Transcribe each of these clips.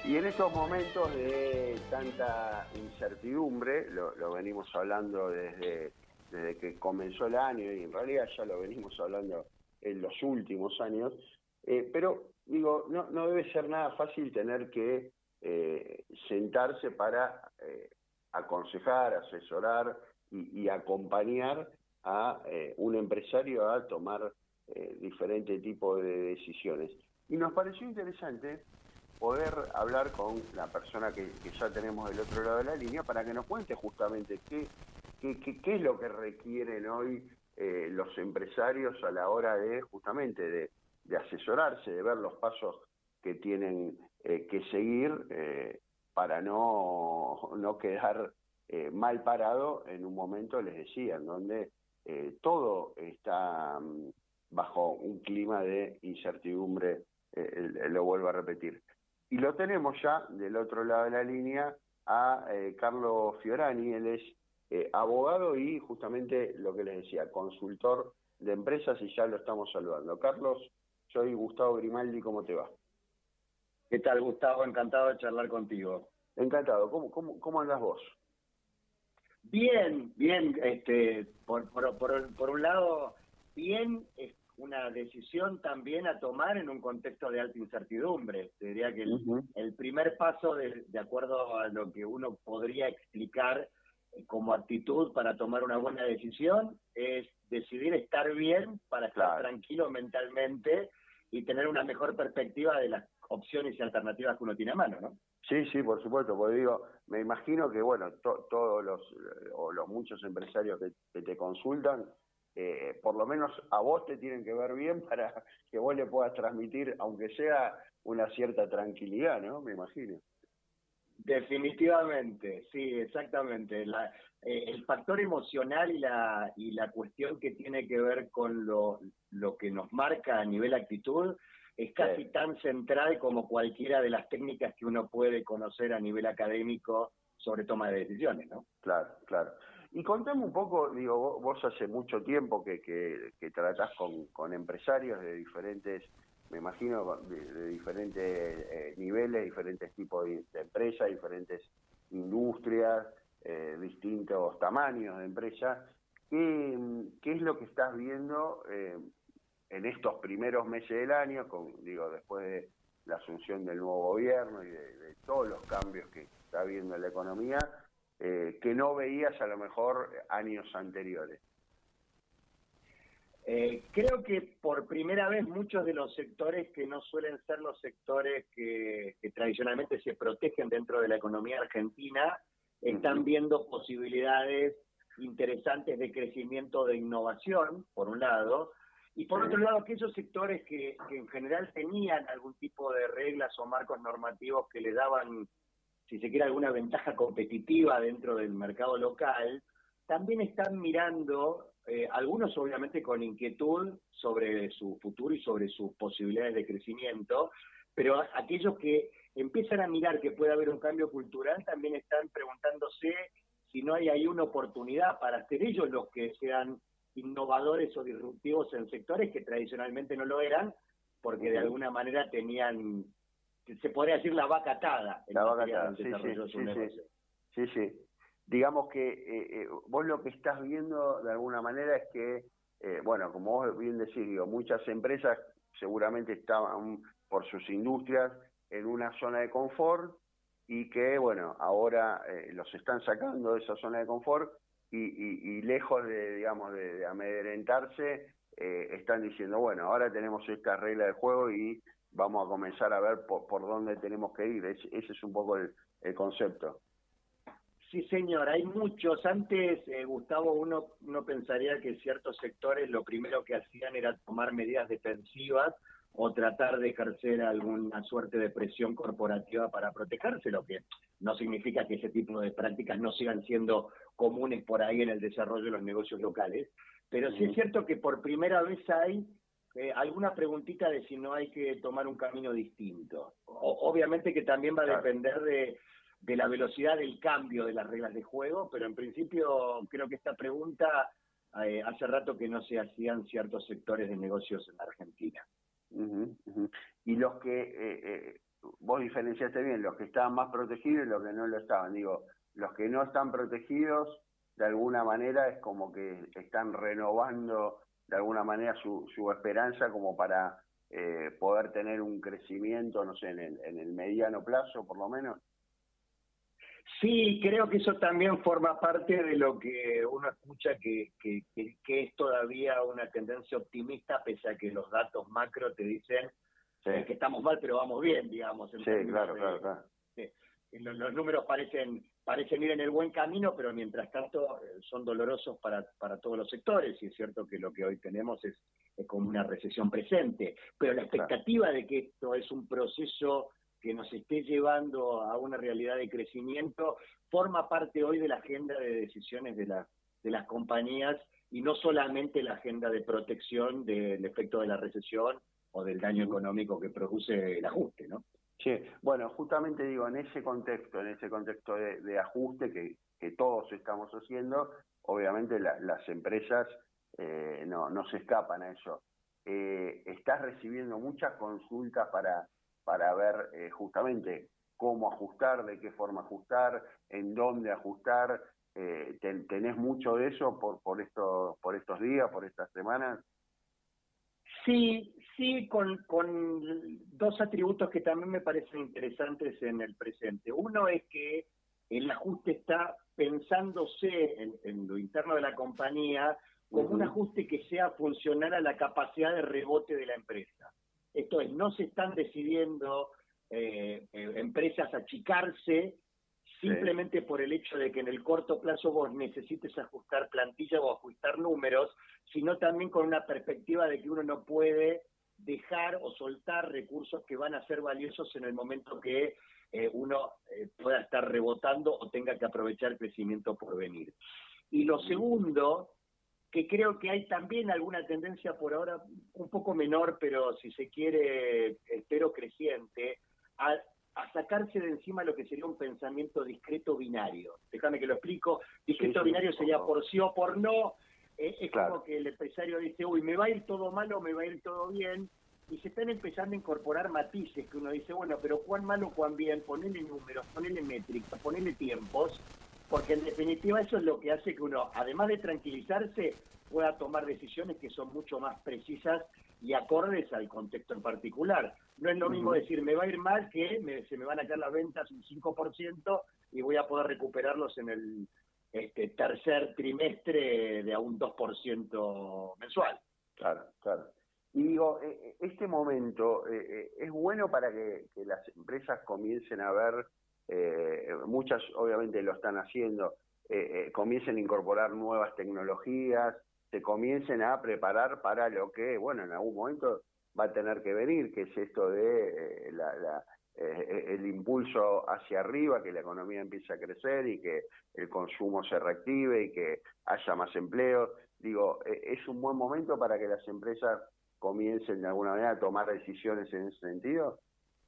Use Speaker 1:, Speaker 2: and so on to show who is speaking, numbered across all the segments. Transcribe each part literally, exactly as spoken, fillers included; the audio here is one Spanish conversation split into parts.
Speaker 1: Y en estos momentos de tanta incertidumbre, lo, lo venimos hablando desde, desde que comenzó el año y en realidad ya lo venimos hablando en los últimos años, eh, pero digo, no, no debe ser nada fácil tener que eh, sentarse para eh, aconsejar, asesorar y, y acompañar a eh, un empresario a tomar eh, diferentes tipos de decisiones. Y nos pareció interesante poder hablar con la persona que, que ya tenemos del otro lado de la línea para que nos cuente justamente qué, qué, qué, qué es lo que requieren hoy eh, los empresarios a la hora de justamente de, de asesorarse, de ver los pasos que tienen eh, que seguir eh, para no, no quedar eh, mal parado en un momento, les decía, en donde eh, todo está um, bajo un clima de incertidumbre, eh, lo vuelvo a repetir. Y lo tenemos ya del otro lado de la línea a eh, Carlos Fiorani. Él es eh, abogado y justamente lo que les decía, consultor de empresas, y ya lo estamos saludando. Carlos, soy Gustavo Grimaldi, ¿cómo te va?
Speaker 2: ¿Qué tal, Gustavo? Encantado de charlar contigo.
Speaker 1: Encantado. ¿Cómo, cómo, cómo andás vos?
Speaker 2: Bien, bien. Este, por, por, por, por un lado, bien, es una decisión también a tomar en un contexto de alta incertidumbre. Te diría que el, uh-huh. el primer paso, de, de acuerdo a lo que uno podría explicar como actitud para tomar una buena decisión, es decidir estar bien para estar claro. tranquilo mentalmente y tener una mejor perspectiva de las opciones y alternativas que uno tiene a mano, ¿no?
Speaker 1: Sí, sí, por supuesto, porque digo, me imagino que, bueno, to, todos los, o los muchos empresarios que, que te consultan, eh, por lo menos a vos te tienen que ver bien para que vos le puedas transmitir, aunque sea una cierta tranquilidad, ¿no? Me imagino.
Speaker 2: Definitivamente, sí, exactamente. La, eh, el factor emocional y la y la cuestión que tiene que ver con lo, lo que nos marca a nivel actitud es casi sí. tan central como cualquiera de las técnicas que uno puede conocer a nivel académico sobre toma de decisiones, ¿no?
Speaker 1: Claro, claro. Y contame un poco, digo, vos, vos hace mucho tiempo que, que, que tratás con, con empresarios de diferentes, me imagino, de, de diferentes eh, niveles, diferentes tipos de, de empresas, diferentes industrias, eh, distintos tamaños de empresas. ¿Qué, qué es lo que estás viendo eh, en estos primeros meses del año, con, digo, después de la asunción del nuevo gobierno y de, de todos los cambios que está habiendo en la economía, eh, que no veías a lo mejor años anteriores?
Speaker 2: Eh, creo que por primera vez muchos de los sectores que no suelen ser los sectores que, que tradicionalmente se protegen dentro de la economía argentina están uh-huh. viendo posibilidades interesantes de crecimiento, de innovación, por un lado, y por sí. otro lado aquellos sectores que, que en general tenían algún tipo de reglas o marcos normativos que le daban, si se quiere, alguna ventaja competitiva dentro del mercado local, también están mirando, eh, algunos obviamente con inquietud sobre su futuro y sobre sus posibilidades de crecimiento, pero aquellos que empiezan a mirar que puede haber un cambio cultural también están preguntándose si no hay ahí una oportunidad para ser ellos los que sean innovadores o disruptivos en sectores que tradicionalmente no lo eran, porque uh-huh. de alguna manera tenían, se podría decir, la vaca atada.
Speaker 1: La vaca atada, sí, sí, sí, sí, sí, sí. Digamos que eh, eh, vos lo que estás viendo de alguna manera es que, eh, bueno, como vos bien decís, digo, muchas empresas seguramente estaban por sus industrias en una zona de confort y que, bueno, ahora eh, los están sacando de esa zona de confort y, y, y lejos de, digamos, de, de amedrentarse, eh, están diciendo, bueno, ahora tenemos esta regla de juego y vamos a comenzar a ver por, por dónde tenemos que ir. Es, ese es un poco el, el concepto.
Speaker 2: Sí, señor, hay muchos. Antes, eh, Gustavo, uno, uno pensaría que ciertos sectores lo primero que hacían era tomar medidas defensivas o tratar de ejercer alguna suerte de presión corporativa para protegerse, lo que no significa que ese tipo de prácticas no sigan siendo comunes por ahí en el desarrollo de los negocios locales. Pero sí es cierto que por primera vez hay eh, alguna preguntita de si no hay que tomar un camino distinto. O, obviamente que también va a depender de... de la velocidad del cambio de las reglas de juego, pero en principio creo que esta pregunta eh, hace rato que no se hacían ciertos sectores de negocios en la Argentina.
Speaker 1: Uh-huh, uh-huh. Y los que, eh, eh, vos diferenciaste bien los que estaban más protegidos y los que no lo estaban. Digo, los que no están protegidos, de alguna manera es como que están renovando de alguna manera su, su esperanza como para eh, poder tener un crecimiento, no sé, en el, en el mediano plazo por lo menos.
Speaker 2: Sí, creo que eso también forma parte de lo que uno escucha que, que, que, que es todavía una tendencia optimista, pese a que los datos macro te dicen sí. eh, que estamos mal, pero vamos bien, digamos. En
Speaker 1: sí, claro, de, claro, claro.
Speaker 2: De, los, los números parecen parecen ir en el buen camino, pero mientras tanto eh, son dolorosos para, para todos los sectores, y es cierto que lo que hoy tenemos es, es como una recesión presente. Pero la expectativa claro. de que esto es un proceso que nos esté llevando a una realidad de crecimiento, forma parte hoy de la agenda de decisiones de, la, de las compañías, y no solamente la agenda de protección del efecto de la recesión o del daño económico que produce el ajuste, ¿no?
Speaker 1: Sí, bueno, justamente digo, en ese contexto, en ese contexto de, de ajuste que, que todos estamos haciendo, obviamente la, las empresas eh, no, no se escapan a eso. Eh, estás recibiendo muchas consultas para para ver eh, justamente cómo ajustar, de qué forma ajustar, en dónde ajustar. Eh, ten, ¿Tenés mucho de eso por, por, esto, por estos días, por estas semanas?
Speaker 2: Sí, sí, con, con dos atributos que también me parecen interesantes en el presente. Uno es que el ajuste está pensándose en, en lo interno de la compañía como uh-huh. un ajuste que sea funcional a la capacidad de rebote de la empresa. Esto es, no se están decidiendo eh, eh, empresas achicarse simplemente sí. por el hecho de que en el corto plazo vos necesites ajustar plantilla o ajustar números, sino también con una perspectiva de que uno no puede dejar o soltar recursos que van a ser valiosos en el momento que eh, uno eh, pueda estar rebotando o tenga que aprovechar el crecimiento por venir. Y lo segundo, que creo que hay también alguna tendencia por ahora un poco menor, pero si se quiere, espero creciente, a, a sacarse de encima lo que sería un pensamiento discreto binario. Déjame que lo explico. Discreto sí, sí, binario sería por sí o por no. Eh, es claro. como que el empresario dice, uy, me va a ir todo mal o me va a ir todo bien, y se están empezando a incorporar matices que uno dice, bueno, pero cuán malo, cuán bien, ponele números, ponele métricas, ponele tiempos, porque en definitiva eso es lo que hace que uno, además de tranquilizarse, pueda tomar decisiones que son mucho más precisas y acordes al contexto en particular. No es lo uh-huh. mismo decir, me va a ir mal, que me, se me van a caer las ventas un cinco por ciento y voy a poder recuperarlos en el este, tercer trimestre de a un dos por ciento mensual.
Speaker 1: Claro, claro. Y digo, este momento eh, es bueno para que, que las empresas comiencen a ver, eh, muchas obviamente lo están haciendo, eh, eh, comiencen a incorporar nuevas tecnologías, se comiencen a preparar para lo que, bueno, en algún momento va a tener que venir, que es esto de eh, la, la, eh, el impulso hacia arriba, que la economía empiece a crecer y que el consumo se reactive y que haya más empleo. Digo, eh, es un buen momento para que las empresas comiencen de alguna manera a tomar decisiones en ese sentido.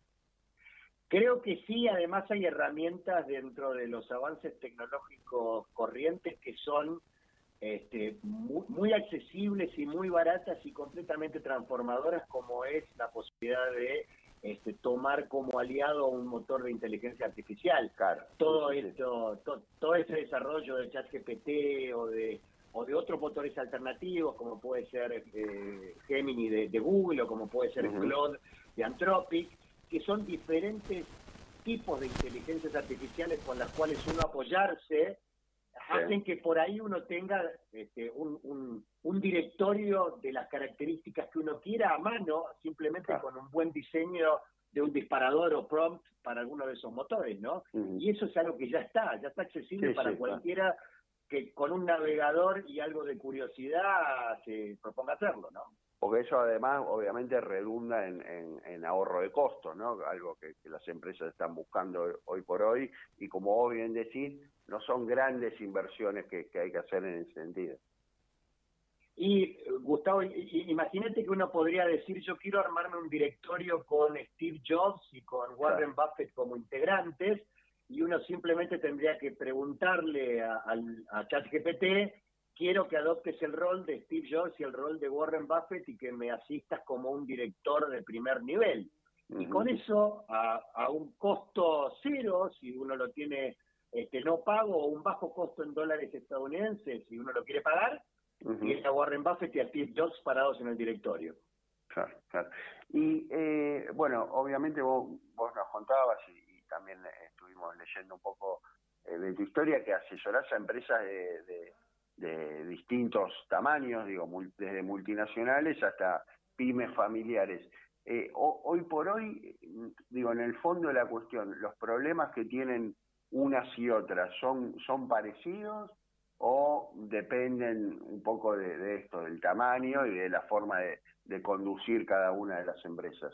Speaker 2: Creo que sí, además hay herramientas dentro de los avances tecnológicos corrientes que son este, muy, muy accesibles y muy baratas y completamente transformadoras, como es la posibilidad de este, tomar como aliado un motor de inteligencia artificial. Claro, todo sí, sí. esto, to, todo ese desarrollo de ChatGPT o de o de otros motores alternativos, como puede ser eh, Gemini de, de Google, o como puede ser uh-huh. Claude de Anthropic, que son diferentes tipos de inteligencias artificiales con las cuales uno apoyarse, sí. hacen que por ahí uno tenga este, un, un, un directorio de las características que uno quiera a mano, simplemente claro. con un buen diseño de un disparador o prompt para alguno de esos motores, ¿no? Uh-huh. Y eso es algo que ya está, ya está accesible sí, para sí, cualquiera claro. que con un navegador y algo de curiosidad se proponga hacerlo, ¿no?
Speaker 1: Porque eso además obviamente redunda en, en, en ahorro de costos, ¿no? Algo que, que las empresas están buscando hoy por hoy, y como vos bien decís, no son grandes inversiones que, que hay que hacer en ese sentido.
Speaker 2: Y Gustavo, imagínate que uno podría decir, yo quiero armarme un directorio con Steve Jobs y con Warren claro. Buffett como integrantes, y uno simplemente tendría que preguntarle a, a, a ChatGPT, quiero que adoptes el rol de Steve Jobs y el rol de Warren Buffett y que me asistas como un director de primer nivel. Y con eso, a, a un costo cero, si uno lo tiene este, no pago, o un bajo costo en dólares estadounidenses, si uno lo quiere pagar, uh-huh. tiene a Warren Buffett y a Steve Jobs parados en el directorio.
Speaker 1: Claro, claro. Y eh, bueno, obviamente vos, vos nos contabas y, y también estuvimos leyendo un poco eh, de tu historia, que asesorás a empresas de, de, de distintos tamaños, digo, mul, desde multinacionales hasta pymes familiares. Eh, o, hoy por hoy, digo, en el fondo de la cuestión, ¿los problemas que tienen unas y otras son, son parecidos o dependen un poco de, de esto, del tamaño y de la forma de, de conducir cada una de las empresas?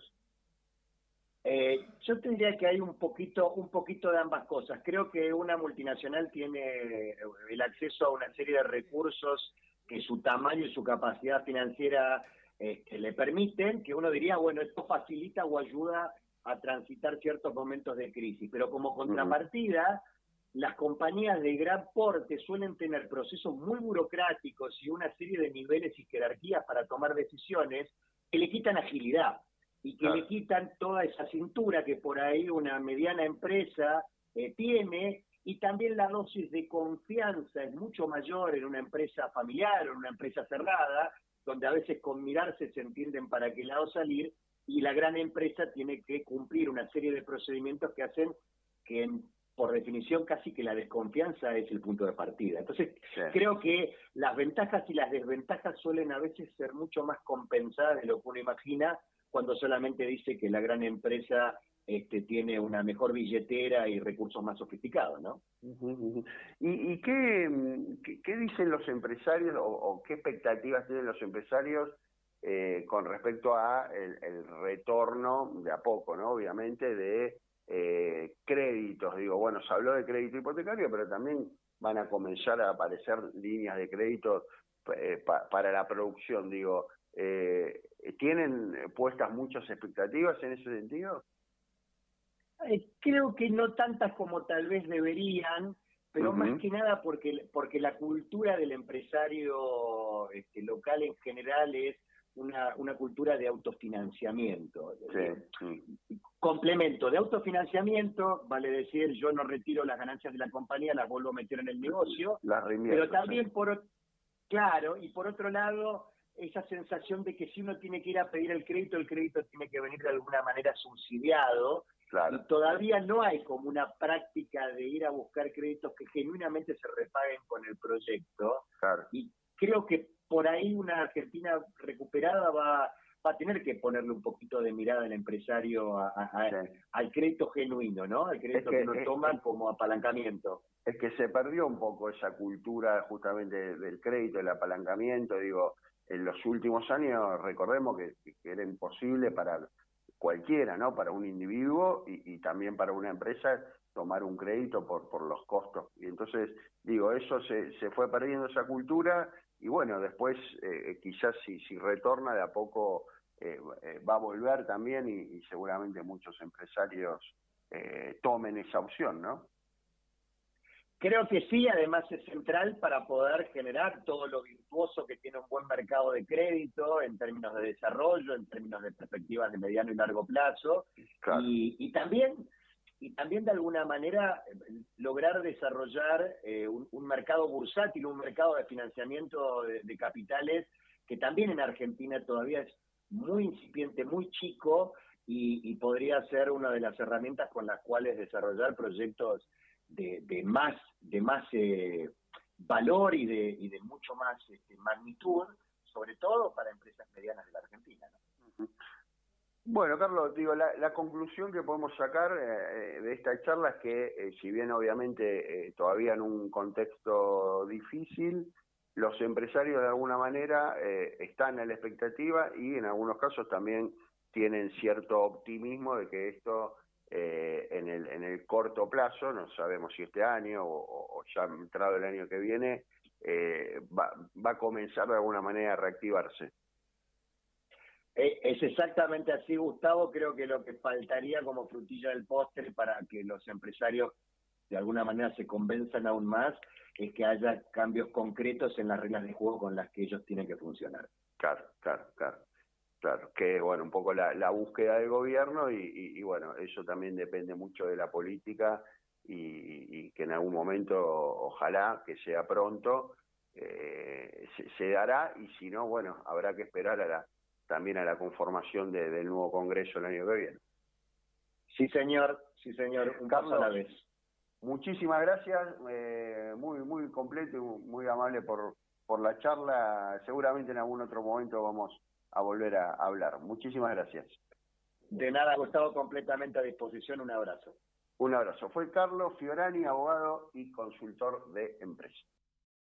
Speaker 2: Eh, yo tendría que hay un poquito, un poquito de ambas cosas. Creo que una multinacional tiene el acceso a una serie de recursos que su tamaño y su capacidad financiera este, le permiten, que uno diría, bueno, esto facilita o ayuda a transitar ciertos momentos de crisis, pero como contrapartida, uh-huh. las compañías de gran porte suelen tener procesos muy burocráticos y una serie de niveles y jerarquías para tomar decisiones que le quitan agilidad y que claro. le quitan toda esa cintura que por ahí una mediana empresa eh, tiene, y también la dosis de confianza es mucho mayor en una empresa familiar o en una empresa cerrada, donde a veces con mirarse se entienden para qué lado salir, y la gran empresa tiene que cumplir una serie de procedimientos que hacen que, por definición, casi que la desconfianza es el punto de partida. Entonces, sí. creo que las ventajas y las desventajas suelen a veces ser mucho más compensadas de lo que uno imagina cuando solamente dice que la gran empresa este, tiene una mejor billetera y recursos más sofisticados, ¿no?
Speaker 1: Uh-huh, uh-huh. ¿Y, y qué, qué, qué dicen los empresarios o, o qué expectativas tienen los empresarios eh, con respecto a el, el retorno de a poco, ¿no? Obviamente de eh, créditos. Digo, bueno, se habló de crédito hipotecario, pero también van a comenzar a aparecer líneas de crédito eh, pa, para la producción. Digo, eh, ¿tienen puestas muchas expectativas en ese sentido?
Speaker 2: Eh, creo que no tantas como tal vez deberían, pero uh-huh. más que nada porque porque la cultura del empresario este, local en general es una, una cultura de autofinanciamiento.
Speaker 1: Sí, sí.
Speaker 2: Complemento de autofinanciamiento, vale decir, yo no retiro las ganancias de la compañía, las vuelvo a meter en el negocio,
Speaker 1: las
Speaker 2: pero también sí. por claro, y por otro lado, esa sensación de que si uno tiene que ir a pedir el crédito, el crédito tiene que venir de alguna manera subsidiado. Claro. Y todavía no hay como una práctica de ir a buscar créditos que genuinamente se repaguen con el proyecto.
Speaker 1: Claro.
Speaker 2: Y creo que por ahí una Argentina recuperada va, va a tener que ponerle un poquito de mirada al empresario a, a, sí. al crédito genuino, ¿no? Al crédito es que, que uno es, toma es, como apalancamiento.
Speaker 1: Es que se perdió un poco esa cultura justamente del crédito, del apalancamiento. Digo, en los últimos años, recordemos que, que era imposible para cualquiera, ¿no? Para un individuo y, y también para una empresa tomar un crédito por, por los costos. Y entonces, digo, eso se, se fue perdiendo esa cultura y bueno, después eh, quizás si, si retorna de a poco eh, eh, va a volver también y, y seguramente muchos empresarios eh, tomen esa opción, ¿no?
Speaker 2: Creo que sí, además es central para poder generar todo lo virtuoso que tiene un buen mercado de crédito en términos de desarrollo, en términos de perspectivas de mediano y largo plazo, claro. y, y también y también de alguna manera lograr desarrollar eh, un, un mercado bursátil, un mercado de financiamiento de, de capitales que también en Argentina todavía es muy incipiente, muy chico, y, y podría ser una de las herramientas con las cuales desarrollar proyectos De, de más de más eh, valor y de y de mucho más este, magnitud, sobre todo para empresas medianas de la Argentina, ¿no?
Speaker 1: Bueno, Carlos, digo, la, la conclusión que podemos sacar eh, de esta charla es que eh, si bien obviamente eh, todavía en un contexto difícil, los empresarios de alguna manera eh, están a la expectativa y en algunos casos también tienen cierto optimismo de que esto Eh, en el en el corto plazo, no sabemos si este año o, o ya entrado el año que viene, eh, va, va a comenzar de alguna manera a reactivarse.
Speaker 2: Es exactamente así, Gustavo. Creo que lo que faltaría como frutilla del postre para que los empresarios de alguna manera se convenzan aún más es que haya cambios concretos en las reglas de juego con las que ellos tienen que funcionar.
Speaker 1: Claro, claro, claro. Claro, que es bueno, un poco la, la búsqueda del gobierno y, y, y bueno, eso también depende mucho de la política y, y que en algún momento, ojalá que sea pronto, eh, se, se dará y si no, bueno, habrá que esperar a la, también a la conformación de, del nuevo Congreso el año que viene.
Speaker 2: Sí, señor, sí, señor, un
Speaker 1: Carlos,
Speaker 2: paso a la vez.
Speaker 1: Muchísimas gracias, eh, muy muy completo y muy amable por, por la charla. Seguramente en algún otro momento vamos a volver a hablar. Muchísimas gracias.
Speaker 2: De nada, Gustavo, completamente a disposición. Un abrazo.
Speaker 1: Un abrazo. Fue Carlos Fiorani, abogado y consultor de empresas.